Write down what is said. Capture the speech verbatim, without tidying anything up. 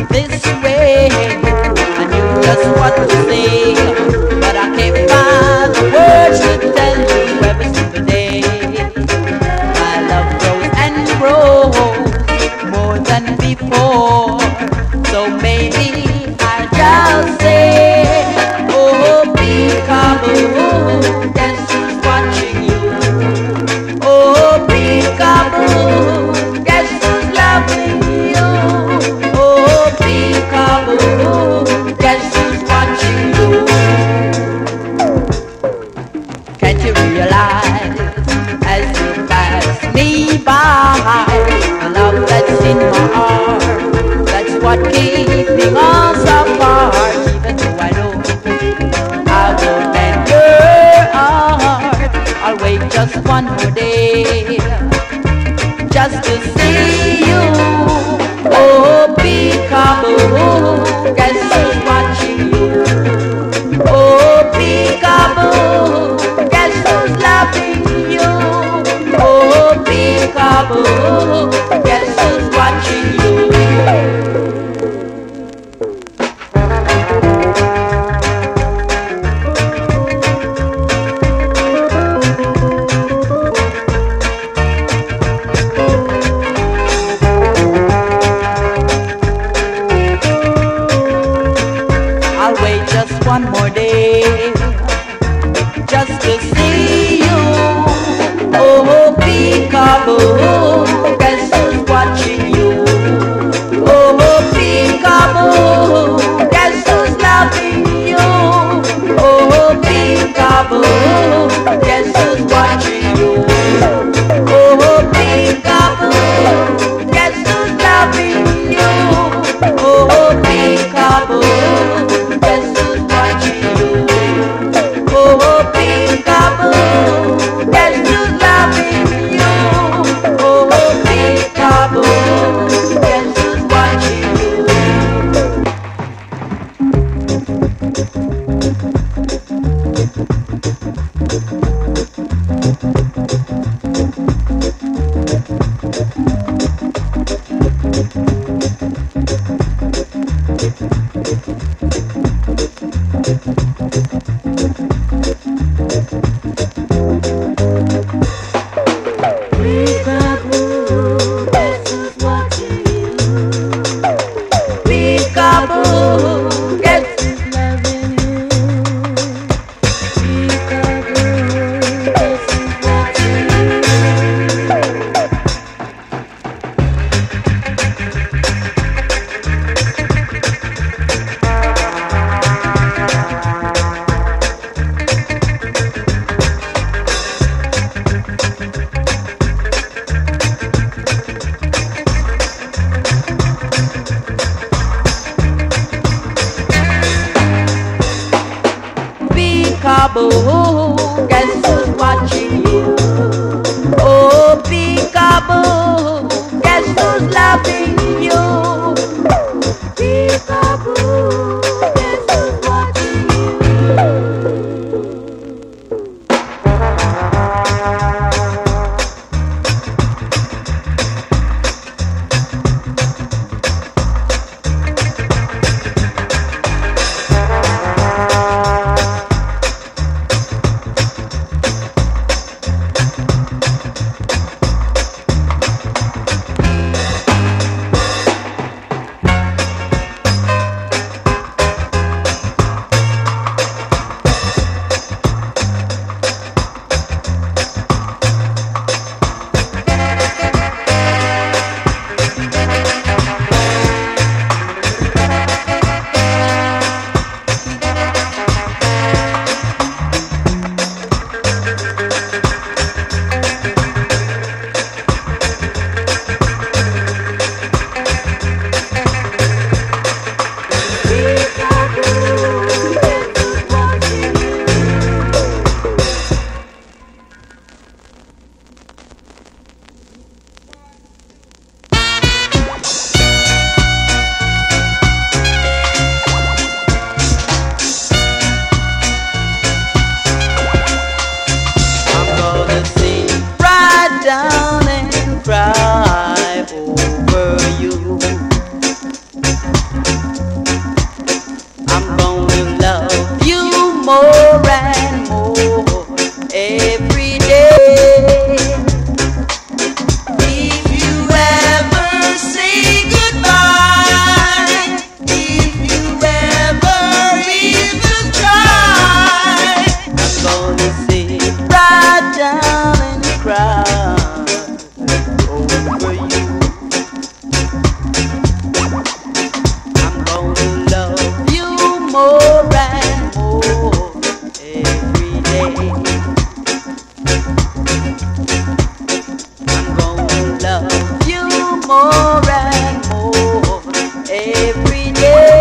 this way. I knew just what to say, but I can't find the words to tell you every single day. My love grows and grows more than before, so maybe I just say, oh, peekaboo, guess who's watching you? Oh, peekaboo, guess who's loving you? Oh, peekaboo, guess who's watching you? Can't you realize as you pass me by, the love that's in my heart, that's what keeping us apart. Even though I know I won't mend your heart, I'll wait just one more day just to see you. Oh, peekaboo, guess who's watching you? Oh, peekaboo, guess who's loving you? Oh, peekaboo, guess who's watching you? I'll wait just one more day just to see you. Oh, peekaboo, guess who's watching you? Oh, peekaboo, guess who's loving you? Oh, peekaboo, guess who's watching you? Oh, peekaboo, guess who's loving you? Oh, peekaboo, guess who's watching you? Oh, peekaboo, guess who's loving you? Oh, peekaboo, guess who's watching you? Peekaboo, guess who's watching you? Peekaboo, guess who's loving you? Peekaboo, guess who's watching you? Peekaboo, guess who's watching you? Oh, peekaboo, guess who's loving you? Peekaboo, guess who's watching you? every day.